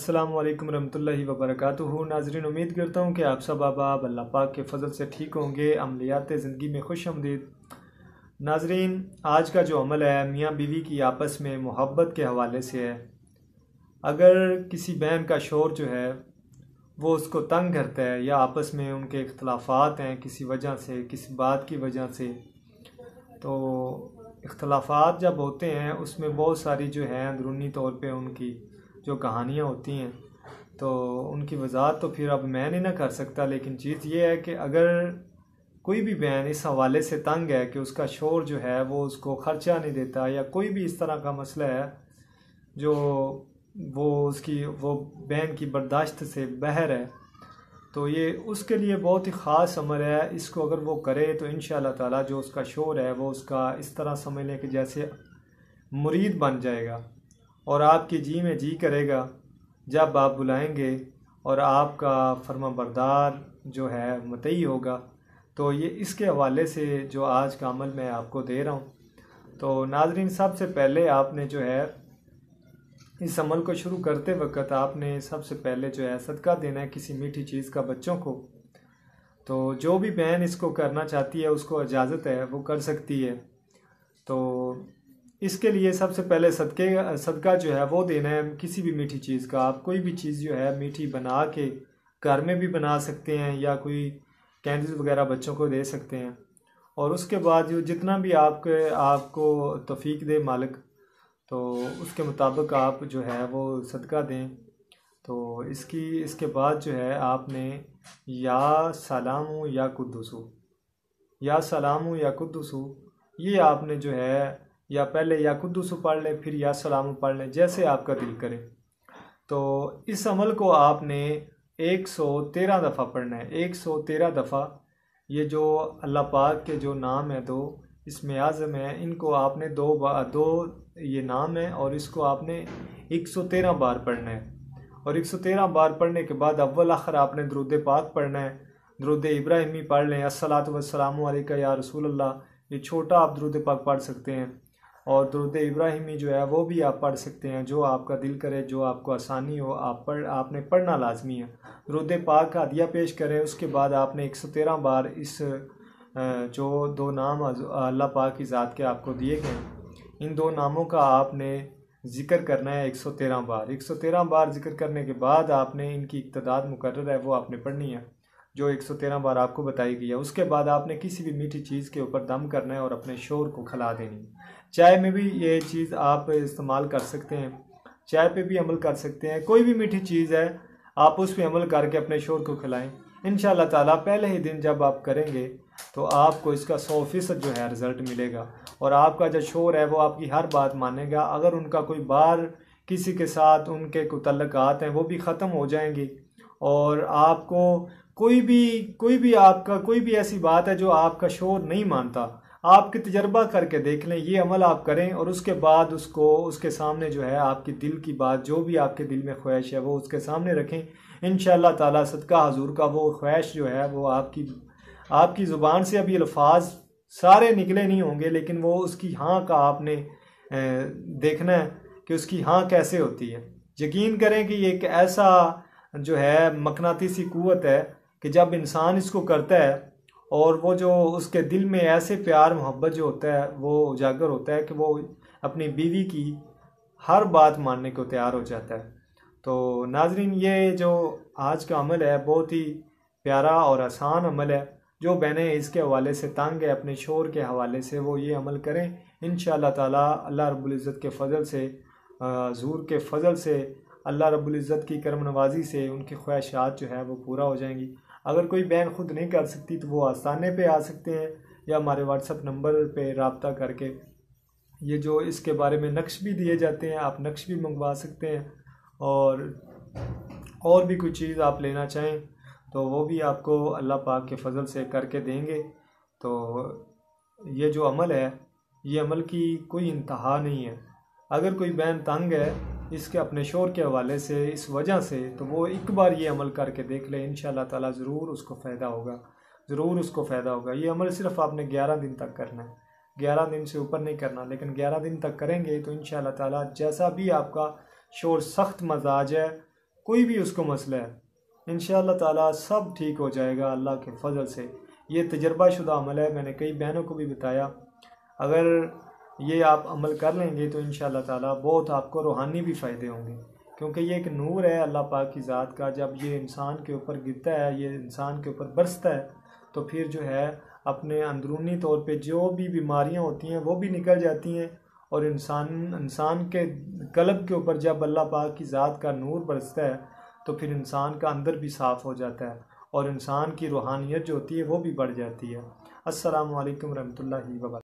अस्सलामु अलैकुम रहमतुल्लाहि व बरकातुहू। नाज़रीन, उम्मीद करता हूँ कि आप सब आबाब अल्लाह पाक के फ़ज़ल से ठीक होंगे। अमलियात ज़िंदगी में खुश आमदीद। नाज़रीन, आज का जो अमल है मियाँ बीवी की आपस में मोहब्बत के हवाले से है। अगर किसी बहन का शौहर जो है वो उसको तंग करता है या आपस में उनके इख्तलाफात हैं किसी वजह से, किसी बात की वजह से, तो इख्तलाफात जब होते हैं उसमें बहुत सारी जो है अंदरूनी तौर पे उनकी जो कहानियाँ होती हैं, तो उनकी वजाहत तो फिर अब मैं नहीं ना कर सकता। लेकिन चीज़ ये है कि अगर कोई भी बहन इस हवाले से तंग है कि उसका शौहर जो है वो उसको ख़र्चा नहीं देता या कोई भी इस तरह का मसला है जो वो बहन की बर्दाश्त से बाहर है, तो ये उसके लिए बहुत ही ख़ास अमल है। इसको अगर वो करे तो इंशाअल्लाह ताला जो उसका शौहर है वो उसका इस तरह समझ लें कि जैसे मुरीद बन जाएगा और आपके जी में जी करेगा जब आप बुलाएंगे और आपका फर्माबरदार जो है मतई होगा। तो ये इसके हवाले से जो आज का अमल मैं आपको दे रहा हूँ। तो नाज़रीन, सबसे पहले आपने जो है इस अमल को शुरू करते वक्त आपने सबसे पहले जो है सदका देना है किसी मीठी चीज़ का बच्चों को। तो जो भी बहन इसको करना चाहती है उसको इजाज़त है, वो कर सकती है। तो इसके लिए सबसे पहले सदका जो है वो देना है किसी भी मीठी चीज़ का। आप कोई भी चीज़ जो है मीठी बना के घर में भी बना सकते हैं या कोई कैंडीज़ वगैरह बच्चों को दे सकते हैं। और उसके बाद जो जितना भी आपको तौफीक दे मालिक, तो उसके मुताबिक आप जो है वो सदका दें। तो इसके बाद जो है आपने या सलामु या कुद्दुसु, या सलामु या कुद्दुसु, ये आपने जो है या पहले या कुद्दुसु पढ़ लें फिर या सलामु पढ़ लें, जैसे आपका दिल करे। तो इस अमल को आपने 113 दफ़ा पढ़ना है, 113 दफ़ा। ये जो अल्लाह पाक के जो नाम है दो इसमें आज़म है, इनको आपने दो ये नाम है और इसको आपने 113 बार पढ़ना है। और 113 बार पढ़ने के बाद अव्वल आखिर आपने दरूद पाक पढ़ना है। दरूद इब्राहिमी पढ़ लें, अस्सलातु वस्सलामु अलैका या रसूल अल्लाह, ये छोटा आप दरूद पाक पढ़ सकते हैं। और दरूद इब्राहिमी जो है वो भी आप पढ़ सकते हैं, जो आपका दिल करे, जो आपको आसानी हो आपने पढ़ना लाजमी है। दरूद पाक का हदिया पेश करें, उसके बाद आपने 113 बार इस जो दो नाम अल्लाह पाक की ज़ात के आपको दिए गए हैं, इन दो नामों का आपने ज़िक्र करना है 113 बार। 113 बार ज़िक्र करने के बाद आपने इनकी इक़्तिदाद मुकर्रर है वो आपने पढ़नी है, जो 113 बार आपको बताई गई है। उसके बाद आपने किसी भी मीठी चीज़ के ऊपर दम करना है और अपने शौहर को खिला देनी है। चाय में भी ये चीज़ आप इस्तेमाल कर सकते हैं, चाय पे भी अमल कर सकते हैं। कोई भी मीठी चीज़ है आप उस पर अमल करके अपने शौहर को खिलाएं। इंशाअल्लाह ताला पहले ही दिन जब आप करेंगे तो आपको इसका 100% जो है रिज़ल्ट मिलेगा और आपका जो शौहर है वो आपकी हर बात मानेगा। अगर उनका कोई बार किसी के साथ उनके कोई तल्लुकात हैं वो भी ख़त्म हो जाएंगे और आपको कोई भी ऐसी बात है जो आपका शौहर नहीं मानता, आपके तजर्बा करके देख लें, ये अमल आप करें और उसके बाद उसके सामने जो है आपकी दिल की बात, जो भी आपके दिल में ख्वाहिश है वो उसके सामने रखें। इंशाअल्लाह ताला सदका हजूर का वो ख्वाहिश जो है वो आपकी ज़ुबान से अभी अल्फाज सारे निकले नहीं होंगे, लेकिन वो उसकी हाँ का आपने देखना है कि उसकी हाँ कैसे होती है। यकीन करें कि ये एक ऐसा जो है मकनातीसी कुव्वत है कि जब इंसान इसको करता है और वो जो उसके दिल में ऐसे प्यार मोहब्बत जो होता है वो उजागर होता है कि वो अपनी बीवी की हर बात मानने को तैयार हो जाता है। तो नाजरीन, ये जो आज का अमल है बहुत ही प्यारा और आसान अमल है। जो बहनें इसके हवाले से तंग है अपने शौहर के हवाले से, वो ये अमल करें। इंशाअल्लाह ताला अल्लाह रब्बुल इज़्ज़त के फ़ज़ल से, हुज़ूर के फ़ज़ल से, अल्लाह रब्बुल इज़्ज़त की करम नवाजी से उनकी ख्वाहिशात जो है वो पूरा हो जाएंगी। अगर कोई बहन खुद नहीं कर सकती तो वो आस्थाने पे आ सकते हैं या हमारे व्हाट्सएप नंबर पे रब्ता करके, ये जो इसके बारे में नक्श भी दिए जाते हैं, आप नक्श भी मंगवा सकते हैं। और भी कोई चीज़ आप लेना चाहें तो वो भी आपको अल्लाह पाक के फ़ज़ल से करके देंगे। तो ये जो अमल है, ये अमल की कोई इंतहा नहीं है। अगर कोई बहन तंग है इसके अपने शौहर के हवाले से इस वजह से, तो वो एक बार ये अमल करके देख ले, इंशाअल्लाह ताला ज़रूर उसको फ़ायदा होगा, ज़रूर उसको फ़ायदा होगा। ये अमल सिर्फ़ आपने 11 दिन तक करना है, 11 दिन से ऊपर नहीं करना, लेकिन 11 दिन तक करेंगे तो इंशाअल्लाह ताला जैसा भी आपका शौहर सख्त मजाज है कोई भी उसको मसला है, इंशाअल्लाह ताला सब ठीक हो जाएगा अल्लाह के फजल से। ये तजर्बाशुदा अमल है, मैंने कई बहनों को भी बताया। अगर ये आप अमल कर लेंगे तो इंशाअल्लाह ताला बहुत आपको रूहानी भी फ़ायदे होंगे, क्योंकि ये एक नूर है अल्लाह पाक की ज़ात का। जब ये इंसान के ऊपर गिरता है, ये इंसान के ऊपर बरसता है, तो फिर जो है अपने अंदरूनी तौर पे जो भी बीमारियां होती हैं वो भी निकल जाती हैं। और इंसान के कल्ब के ऊपर जब अल्लाह पाक की ज़ात का नूर बरसता है तो फिर इंसान का अंदर भी साफ़ हो जाता है और इंसान की रूहानियत जो होती है वो भी बढ़ जाती है। अस्सलामु अलैकुम रहमतुल्लाहि व बरकातहू।